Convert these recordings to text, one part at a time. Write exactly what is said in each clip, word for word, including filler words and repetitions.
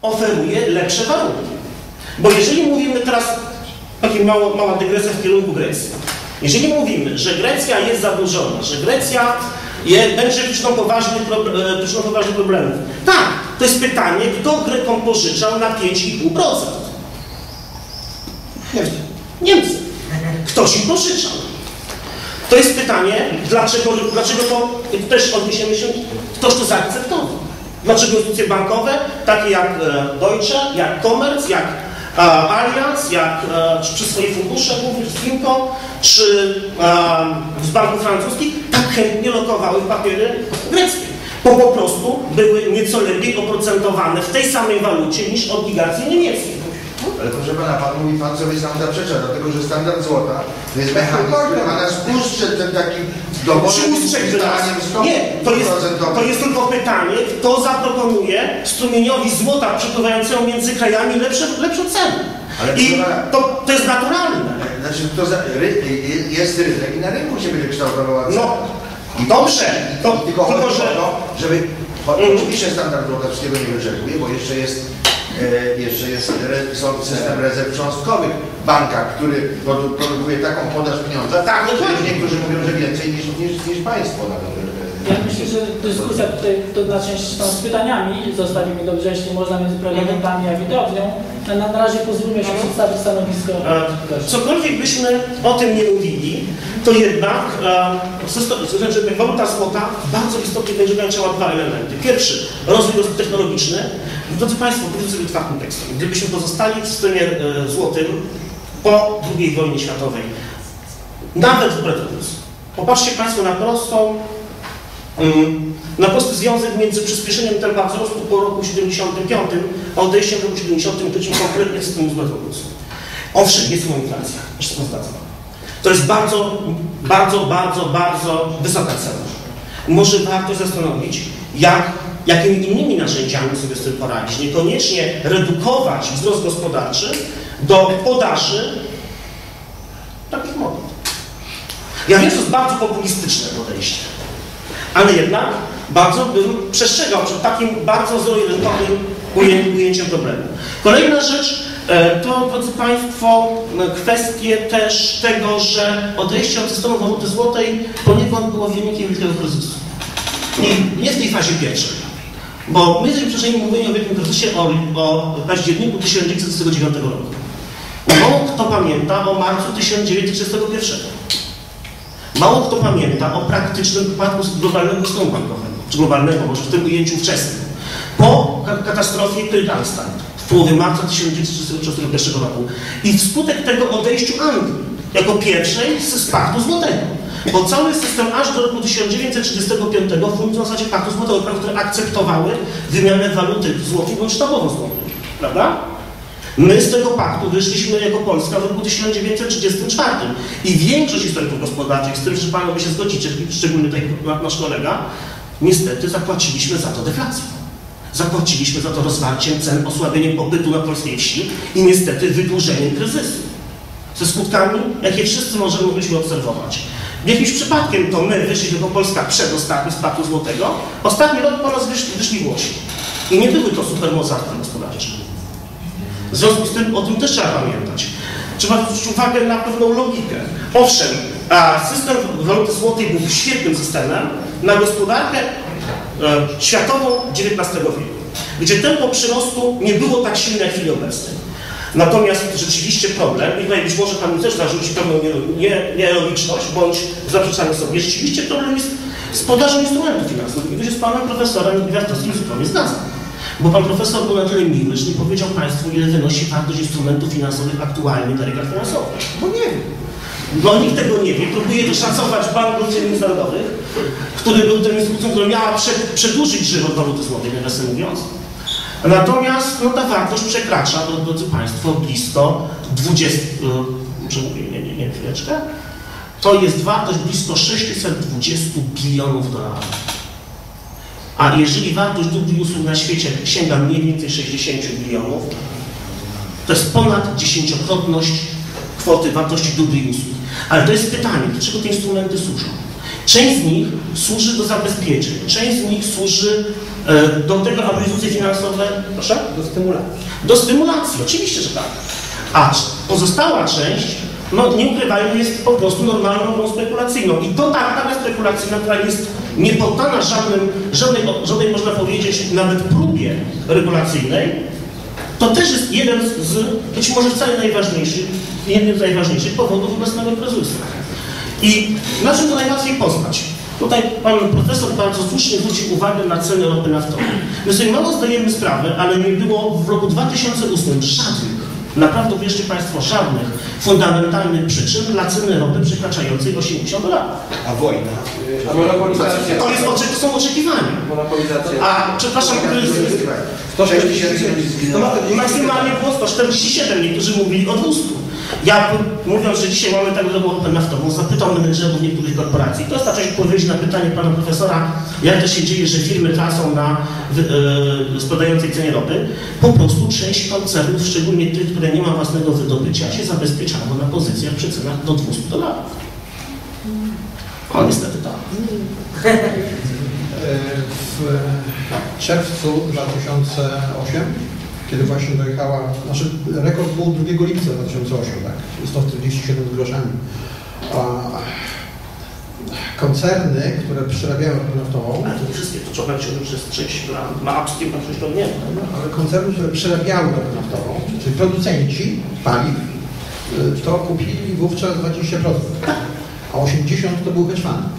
oferuje lepsze warunki. Bo jeżeli mówimy teraz, taka mała, mała dygresja w kierunku Grecji, jeżeli mówimy, że Grecja jest zadłużona, że Grecja je, będzie przyczyną poważnych, przyczyną poważnych problemów, tak, to jest pytanie, kto Grekom pożyczał na pięć i pół procent? Niemcy. Ktoś im pożyczał. To jest pytanie, dlaczego, dlaczego to, też odniesiemy się, ktoś to zaakceptował. Dlaczego instytucje bankowe, takie jak Deutsche, jak Commerz, jak Allianz, jak czy przy swoich funduszach, głównie z Finco, czy z banków francuskich, tak chętnie lokowały papiery greckie. Bo po prostu były nieco lepiej oprocentowane w tej samej walucie niż obligacje niemieckie. Ale proszę pana, pan mówi, pan sobie sam zaprzecza, dlatego że standard złota to jest mechanizm, który ma nas ustrzec tym takim dowolnym ustalaniem stopu Nie, to jest, procentowym. to jest tylko pytanie, kto zaproponuje strumieniowi złota przepływającemu między krajami lepsze, lepszą cenę. Ale I to, to jest naturalne. Znaczy, to za, ry, jest rynek i na rynku się będzie kształtowała cena. No, dobrze. To, tylko tylko, chodzi że... o to, żeby... Mm. Oczywiście standard złota wszystkiego nie wyczerpuje, bo jeszcze jest E, jeszcze jest re, są system rezerw cząstkowych w bankach, który produ, produkuje taką podaż pieniądza, tak, no to niektórzy mówią, że więcej niż, niż, niż państwo nawet. Ja myślę, że dyskusja tutaj to na część z pytaniami zostawimy dobrze, jeśli można, między prelegentami a widownią. Na, na razie pozwólmy się przedstawić stanowisko. E, cokolwiek byśmy o tym nie mówili, to jednak e, znaczy, waluta złota bardzo istotnie będzie ograniczała dwa elementy. Pierwszy, rozwój technologiczny. Drodzy Państwo, powiedzmy sobie otwartym tekstem. Gdybyśmy pozostali w systemie e, złotym po drugiej wojnie światowej, nawet w Bretton Woods, popatrzcie Państwo na prostą na prosty związek między przyspieszeniem tempa wzrostu po roku siedemdziesiątym piątym, a odejściem w roku siedemdziesiątym trzecim konkretnie z systemu z Bretton Woods. Owszem, jest inflacja, jeszcze to zgadzam. To jest bardzo, bardzo, bardzo, bardzo wysoka cena. Może warto zastanowić, jak, jakimi innymi narzędziami sobie z tym poradzić. Niekoniecznie redukować wzrost gospodarczy do podaży takich model. Ja wiem, że to jest bardzo populistyczne podejście. Ale jednak bardzo bym przestrzegał przed takim bardzo zero-jedynkowym ujęciem problemu. Kolejna rzecz to, drodzy Państwo, kwestie też tego, że odejście od systemu waluty złotej poniekąd było wynikiem wielkiego kryzysu. I nie w tej fazie pierwszej. Bo my jesteśmy przeszli mówienie o wielkim kryzysie o, o październiku tysiąc dziewięćset trzydziestego dziewiątego roku. Mało kto pamięta o marcu tysiąc dziewięćset trzydziestego pierwszego. Mało kto pamięta o praktycznym wypadku globalnego systemu bankowego, czy globalnego, może w tym ujęciu wczesnym, po katastrofie Trytanstan w połowie marca tysiąc dziewięćset trzydziestego pierwszego roku i wskutek tego odejściu Anglii jako pierwszej z paktu złotego. Bo cały system aż do roku tysiąc dziewięćset trzydziestego piątego funkcjonował w zasadzie paktu złotego, które akceptowały wymianę waluty złotej bądź sztabową złotą, prawda? My z tego paktu wyszliśmy jako Polska w roku tysiąc dziewięćset trzydziestym czwartym i większość historyków gospodarczych, z tym, że Panowie się zgodzicie, szczególnie tutaj nasz kolega, niestety zapłaciliśmy za to deflację. Zapłaciliśmy za to rozwarciem cen, osłabieniem popytu na polskiej wsi i niestety wydłużeniem kryzysu. Ze skutkami, jakie wszyscy możemy mogliśmy obserwować. Jakimś przypadkiem to my wyszliśmy jako Polska przedostatni z paktu złotego, ostatni rok po nas wyszli, wyszli Włosi. I nie były to supermocarstwa gospodarcze. W związku z tym o tym też trzeba pamiętać. Trzeba zwrócić uwagę na pewną logikę. Owszem, a system waluty złotej był świetnym systemem na gospodarkę e, światową dziewiętnastego wieku, gdzie tempo przyrostu nie było tak silne jak w chwili obecnej. Natomiast rzeczywiście problem, i tutaj być może Pan mi też zarzuci pewną nielogiczność bądź zaprzeczanie sobie, rzeczywiście problem jest z podażą instrumentów finansowych. I tu się z Panem Profesorem Gwiazdowskim zupełnie zgadzam. Bo Pan Profesor był na tyle miły, że nie powiedział Państwu, ile wynosi wartość instrumentów finansowych aktualnie na rynkach finansowych. Bo nie wiem. Bo nikt tego nie wie. Próbuje wyszacować Bank Polski Międzynarodowych, który był tą instytucją, która miała przedłużyć żywot waluty złotej, nawiasem mówiąc. Natomiast no, ta wartość przekracza, drodzy Państwo, blisko dwudziestu, muszę mówić, nie, nie, nie, chwileczkę, to jest wartość blisko sześćset dwadzieścia bilionów dolarów. A jeżeli wartość dóbr i usług na świecie sięga mniej więcej sześćdziesiąt bilionów, to jest ponad dziesięciokrotność kwoty wartości dóbr i usług. Ale to jest pytanie, do czego te instrumenty służą? Część z nich służy do zabezpieczeń, część z nich służy e, do tego, aby instytucje finansowe, proszę? Do stymulacji. Do stymulacji, oczywiście, że tak. A pozostała część, no nie ukrywajmy, jest po prostu normalną grą spekulacyjną. I to ta gra spekulacyjna, która jest nie poddana żadnym, żadnej, żadnej, można powiedzieć, nawet próbie regulacyjnej, to też jest jeden z, być może wcale najważniejszych, jednym z najważniejszych powodów obecnego kryzysu. I na czym to najłatwiej poznać? Tutaj pan profesor bardzo słusznie zwrócił uwagę na ceny ropy naftowej. My sobie mało zdajemy sprawy, ale nie było w roku dwa tysiące ósmym żadnych, naprawdę wierzcie Państwo, żadnych fundamentalnych przyczyn dla ceny ropy przekraczającej osiemdziesiąt dolarów. A wojna? A monopolizacja. To, jest, to są oczekiwania. Monopolizacja. A, przepraszam, to jest, sto sześć tysięcy ludzi zginęło. no, maksymalnie było sto czterdzieści siedem, niektórzy mówili o dwieście. Ja, mówiąc, że dzisiaj mamy tak dobrą ropę naftową, zapytam menedżerów niektórych korporacji. To jest ta część odpowiedzi na pytanie pana profesora, jak to się dzieje, że firmy tracą na yy, spadającej cenie ropy. Po prostu część koncernów, szczególnie tych, które nie ma własnego wydobycia, się zabezpieczało na pozycjach przy cenach do dwieście dolarów. O, niestety tak. W czerwcu dwa tysiące ósmym, kiedy właśnie dojechała, znaczy rekord był drugiego lipca dwa tysiące ósmego, tak, sto czterdzieści siedem z groszami. A koncerny, które przerabiają ropę naftową, Ale to nie wszystkie, to trochę ciągle przez część, która ma upstream, a coś to nie ma. ale koncerny, które przerabiały ropę naftową, czyli producenci paliw, to kupili wówczas dwadzieścia procent, a osiemdziesiąt procent to były hedge fundy,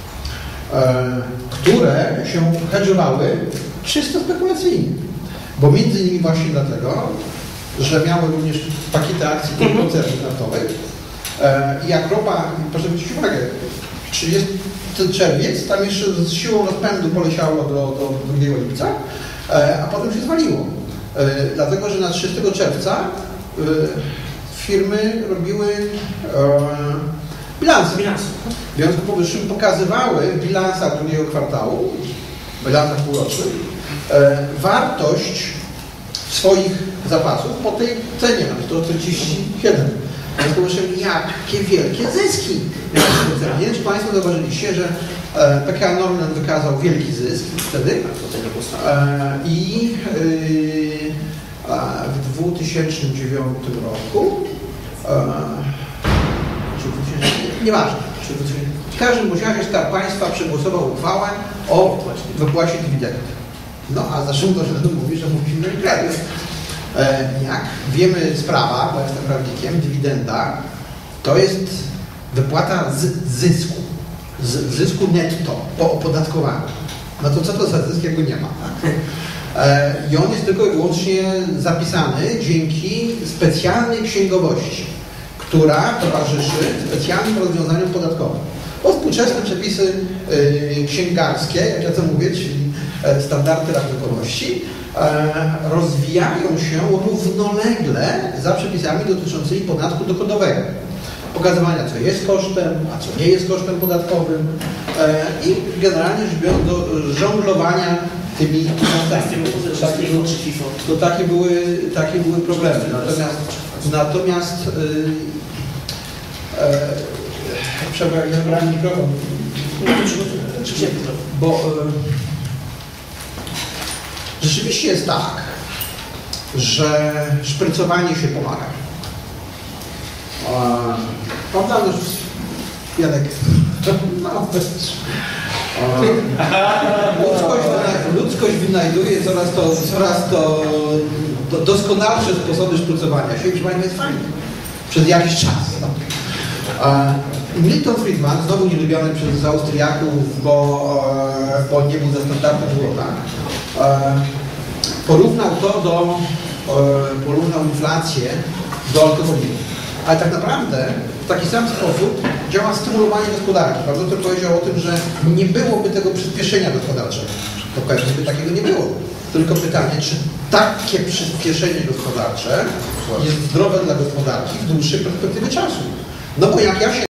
które się hedżowały czysto spekulacyjnie. Bo między innymi właśnie dlatego, że miały również pakiety akcji tych koncernów naftowych. I jak ropa, proszę zwrócić uwagę, trzydziesty czerwiec, tam jeszcze z siłą rozpędu poleciało do, do drugiego lipca, a potem się zwaliło. Dlatego, że na trzydziestego czerwca firmy robiły bilanse. Bilanse. W związku z powyższym pokazywały w bilansach drugiego kwartału, w bilansach półrocznych, e, wartość swoich zapasów po tej cenie, na sto czterdzieści siedem. W związku z powyższym jakie wielkie zyski. Nie wiem, czy Państwo zauważyliście, że e, P K Norman wykazał wielki zysk wtedy e, i e, w dwa tysiące dziewiątym roku e, nieważne. W każdym razie Skarb Państwa przegłosował uchwałę o wypłacie dywidend. No a zresztą to, że mówi, że mówimy kraju. E, jak wiemy z prawa, bo jestem prawnikiem, dywidenda to jest wypłata z zysku. Z zysku netto, po opodatkowaniu. No to co to za zysk, jak go nie ma? Tak? E, I on jest tylko i wyłącznie zapisany dzięki specjalnej księgowości, która towarzyszy specjalnym rozwiązaniom podatkowym. Bo współczesne przepisy y, księgarskie, jak ja to mówię, czyli e, standardy rachunkowości, e, rozwijają się równolegle za przepisami dotyczącymi podatku dochodowego. Pokazywania, co jest kosztem, a co nie jest kosztem podatkowym e, i generalnie rzecz biorąc do żonglowania tymi finansami. To takie były, takie były problemy. Natomiast, natomiast e, e, przepraszam, ja zabrałem mikrofon, bo e, rzeczywiście jest tak, że szprycowanie się pomaga. Prawda, już Janek, no, ludzkość, ludzkość wynajduje coraz to, coraz to do, doskonalsze sposoby szprycowania się, proszę Państwa, jest fajnie. Przez jakiś czas. No. Milton Friedman, znowu nielubiony przez Austriaków, bo, bo nie był za standardem złota, porównał to do, porównał inflację do alkoholizmu. Ale tak naprawdę w taki sam sposób działa stymulowanie gospodarki. Pan doktor powiedział o tym, że nie byłoby tego przyspieszenia gospodarczego. To pewnie by takiego nie było. Tylko pytanie, czy takie przyspieszenie gospodarcze jest zdrowe dla gospodarki w dłuższej perspektywie czasu. No bo jak ja się